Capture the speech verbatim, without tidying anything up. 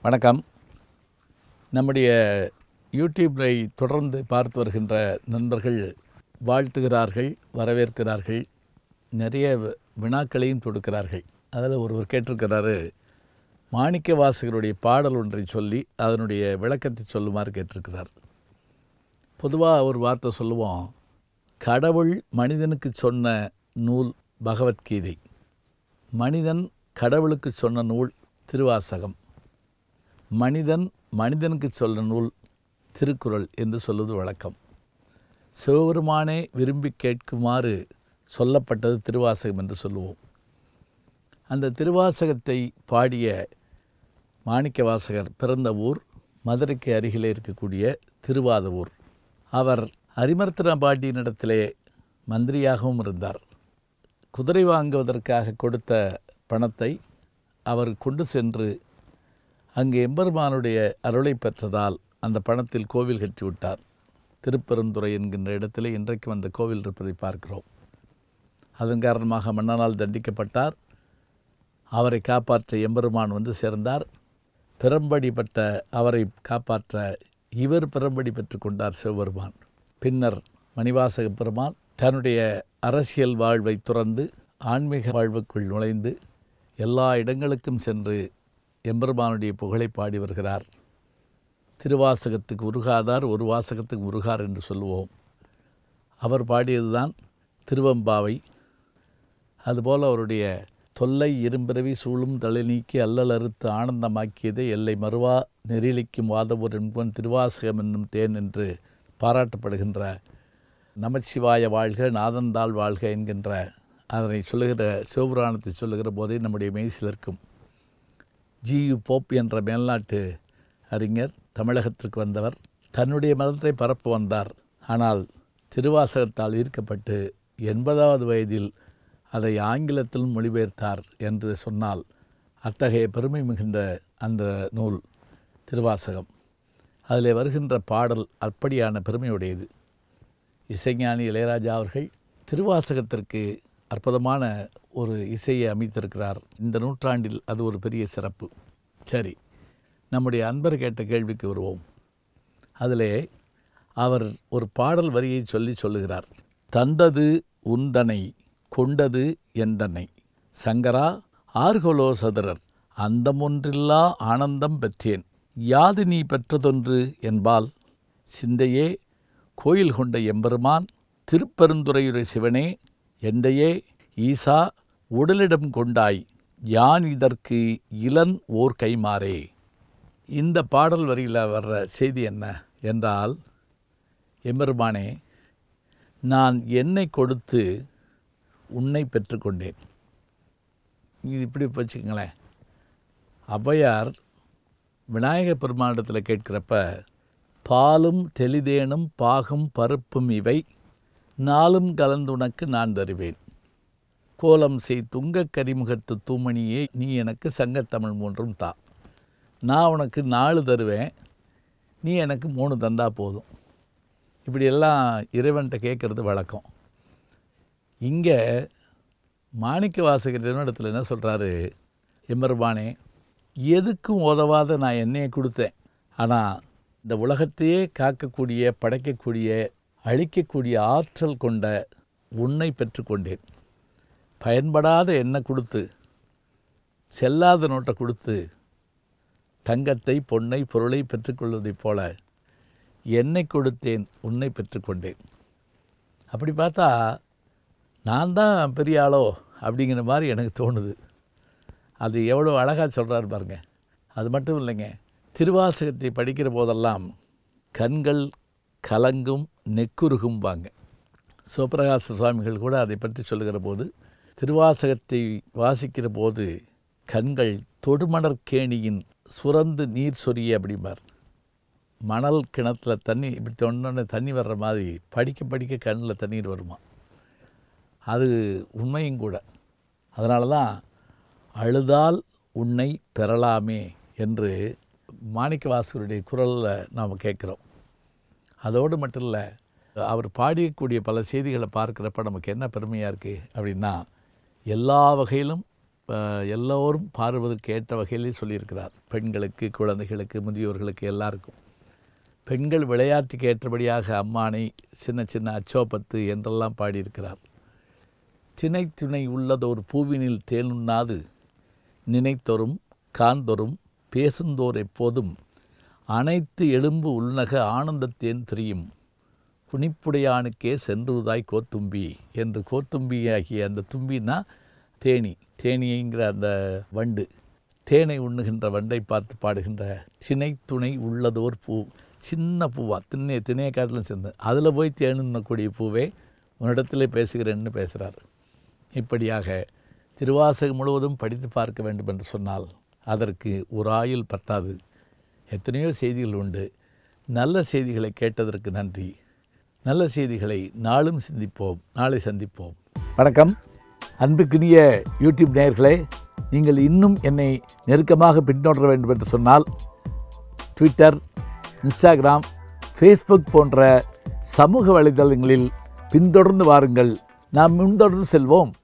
வணக்கம். நம்முடைய யூடியூப்பை தொடர்ந்து பார்த்து வருகின்ற நண்பர்கள் வாழ்த்துகிறார்கள், வரவேற்கிறார்கள், நிறைய வினாக்களையும் தொடுக்கிறார்கள். அதில் ஒருவர் கேட்டிருக்கிறாரு, மாணிக்க வாசகருடைய பாடல் ஒன்றை சொல்லி அதனுடைய விளக்கத்தை சொல்லுமாறு கேட்டிருக்கிறார். பொதுவாக ஒரு வார்த்தை சொல்லுவோம், கடவுள் மனிதனுக்கு சொன்ன நூல் பகவத்கீதை, மனிதன் கடவுளுக்கு சொன்ன நூல் திருவாசகம், மனிதன் மனிதனுக்கு சொன்ன நூல் திருக்குறள் என்று சொல்வது வழக்கம். சிவபெருமானே விரும்பி கேட்குமாறு சொல்லப்பட்டது திருவாசகம் என்று சொல்லுவோம். அந்த திருவாசகத்தை பாடிய மாணிக்க வாசகர் பிறந்த ஊர் மதுரைக்கு அருகிலே இருக்கக்கூடிய திருவாதவூர். அவர் அரிமர்த்தன பாண்டியனிடத்திலே மந்திரியாகவும் இருந்தார். குதிரை வாங்குவதற்காக கொடுத்த பணத்தை அவர் கொண்டு சென்று அங்கே எம்பெருமானுடைய அருளை பெற்றதால் அந்த பணத்தில் கோவில் கட்டிவிட்டார். திருப்பெருந்துறை என்கின்ற இடத்திலே இன்றைக்கும் அந்த கோவில் இருப்பதை பார்க்கிறோம். அதன் காரணமாக மன்னனால் தண்டிக்கப்பட்டார். அவரை காப்பாற்ற எம்பெருமான் வந்து சேர்ந்தார். பிறம்படிப்பட்ட அவரை காப்பாற்ற இவர் பிறம்படி பெற்று கொண்டார் சிவபெருமான். பின்னர் மணிவாசக பெருமான் தன்னுடைய அரசியல் வாழ்வை துறந்து ஆன்மீக வாழ்வுக்குள் நுழைந்து எல்லா இடங்களுக்கும் சென்று எம்பெருமானுடைய புகழை பாடி வருகிறார். திருவாசகத்துக்கு உருகாதார் ஒரு வாசகத்துக்கு உருகார் என்று சொல்லுவோம். அவர் பாடியதுதான் திருவம்பாவை. அதுபோல் அவருடைய தொல்லை இரும்பிறவி சூழும் தலை நீக்கி அல்லல் அறுத்து ஆனந்தமாக்கியதை எல்லை மறுவா நெறிலிக்கும் வாதவூர் என்பவன் திருவாசகம் என்னும் தேன் என்று பாராட்டப்படுகின்ற நமச்சிவாய வாழ்க நாதந்தாள் வாழ்க என்கின்ற அதனை சொல்லுகிற சிவபுராணத்தை சொல்லுகிற போதே நம்முடைய மெய்சிலிருக்கும். ஜி யு போப் என்ற மேல்நாட்டு அறிஞர் தமிழகத்திற்கு வந்தவர். தன்னுடைய மதத்தை பரப்ப வந்தார். ஆனால் திருவாசகத்தால் ஈர்க்கப்பட்டு எண்பதாவது வயதில் அதை ஆங்கிலத்திலும் மொழிபெயர்த்தார் என்று சொன்னால் அத்தகைய பெருமை மிகுந்த அந்த நூல் திருவாசகம். அதில் வருகின்ற பாடல் அப்படியான பெருமையுடையது. இசைஞானி இளையராஜா அவர்கள் திருவாசகத்திற்கு அற்புதமான ஒரு இசையை அமைத்திருக்கிறார். இந்த நூற்றாண்டில் அது ஒரு பெரிய சிறப்பு. சரி, நம்முடைய அன்பர் கேட்ட கேள்விக்கு வருவோம். அதிலே அவர் ஒரு பாடல் வரியை சொல்லி சொல்லுகிறார். தந்தது உந்தனை கொண்டது எந்தனை சங்கரா ஆர்கொலோ சதுரர் அந்தமொன்றில்லா ஆனந்தம் பெற்றேன் யாது நீ பெற்றதொன்று என்பால் சிந்தையே கோயில் கொண்ட எம்பெருமான் திருப்பெருந்துறையுரை சிவனே எந்தையே ஈசா உடலிடம் கொண்டாய் யான் இதற்கு இளன் ஓர் கைமாறே. இந்த பாடல் வரியில் வர்ற செய்தி என்ன என்றால், எம்பெருமானே, நான் என்னை கொடுத்து உன்னை பெற்றுக்கொண்டேன். இது இப்படி வச்சுக்கங்களேன். ஔவையார் விநாயக பெருமானிடத்தில் கேட்கிறப்ப, பாலும் தெளிதேனும் பாகும் பருப்பும் இவை நாளும் கலந்துனக்கு நான் தருவேன். கோலம் செய் துங்க கரிமுகத்து தூமணியே நீ எனக்கு சங்கத்தமிழ் மூன்றும் தா. நான் உனக்கு நாலு தருவேன், நீ எனக்கு மூணு தந்தா போதும். இப்படியெல்லாம் இறைவன்கிட்ட கேட்குறது வழக்கம். இங்கே மாணிக்க வாசகர் இடத்துல என்ன சொல்கிறாரு, எம்பெருமானே, எதுக்கும் உதவாத நான் என்னையை கொடுத்தேன், ஆனால் இந்த உலகத்தையே காக்கக்கூடிய படைக்கக்கூடிய அழிக்கக்கூடிய ஆற்றல் கொண்ட உன்னை பெற்றுக்கொண்டேன். பயன்படாத என்னை கொடுத்து செல்லாத நோட்டை கொடுத்து தங்கத்தை பொன்னை பொருளை பெற்றுக்கொள்வதைப் போல என்னை கொடுத்தேன், உன்னை பெற்றுக்கொண்டேன். அப்படி பார்த்தா நான் தான் பெரிய ஆளோ அப்படிங்கிற மாதிரி எனக்கு தோணுது. அது எவ்வளோ அழகாக சொல்கிறாரு பாருங்க. அது மட்டும் இல்லைங்க, திருவாசகத்தை படிக்கிற போதெல்லாம் கண்கள் கலங்கும் நெக்குருகும்பாங்க. சிவபிரகாச சுவாமிகள் கூட அதை பற்றி சொல்லுகிற போது, திருவாசகத்தை வாசிக்கிற போது கண்கள் தொடுமணற்கேணியின் சுரந்து நீர் சொரிய அப்படிம்பார். மணல் கிணத்துல தண்ணி இப்படி தொண்டோன்னு தண்ணி வர்ற மாதிரி படிக்க படிக்க கண்ணில் தண்ணீர் வருமா. அது உண்மையும் கூட. அதனால தான் அழுதால் உன்னை பெறலாமே என்று மாணிக்க வாசகருடைய குரலில் நாம் கேட்குறோம். அதோடு மட்டும் இல்லை, அவர் பாடியக்கூடிய பல செய்திகளை பார்க்குறப்ப நமக்கு என்ன பெருமையாக இருக்குது அப்படின்னா, எல்லா வகையிலும் எல்லோரும் பார்வதற்கு ஏற்ற வகையிலே சொல்லியிருக்கிறார். பெண்களுக்கு, குழந்தைகளுக்கு, முதியோர்களுக்கு எல்லாருக்கும். பெண்கள் விளையாட்டுக்கு ஏற்றபடியாக அம்மானை சின்ன சின்ன அச்சோபத்து என்றெல்லாம் பாடியிருக்கிறார். திணை துணை உள்ளதோர் பூவினில் தேனுண்ணாது நினைத்தொரும் காந்தொரும் பேசுந்தோர் எப்போதும் அனைத்து எலும்பு உள்நக ஆனந்தத்தேன் தெரியும் புனிப்புடையானுக்கே சென்றுதாய் கோத்தும்பி என்று கோத்தும்பி ஆகிய அந்த தும்பின்னா தேனி, தேனிங்கிற அந்த வண்டு, தேனை உண்ணுகின்ற வண்டை பார்த்து பாடுகின்ற திணை துணை உள்ளதோர் பூ. சின்ன பூவா, திண்ணை திணைய காட்டிலும் சேர்ந்து அதில் போய் தேனுண்ணக்கூடிய பூவே உன்னிடத்திலே பேசுகிறேன்னு பேசுகிறார். இப்படியாக திருவாசகம் முழுவதும் படித்து பார்க்க வேண்டும் என்று சொன்னால் அதற்கு ஒரு ஆயுள் பத்தாது. எத்தனையோ செய்திகள் உண்டு. நல்ல செய்திகளை கேட்டதற்கு நன்றி. நல்ல செய்திகளை நாளும் சிந்திப்போம். நாளை சந்திப்போம். வணக்கம். அன்புக்குரிய யூடியூப் நேயர்களே, நீங்கள் இன்னும் என்னை நெருக்கமாக பின்தொடர வேண்டும் என்று சொன்னால் ட்விட்டர், இன்ஸ்டாகிராம், ஃபேஸ்புக் போன்ற சமூக வலைதளங்களில் பின்தொடர்ந்து வாருங்கள். நாம் முன்தொடர்ந்து செல்வோம்.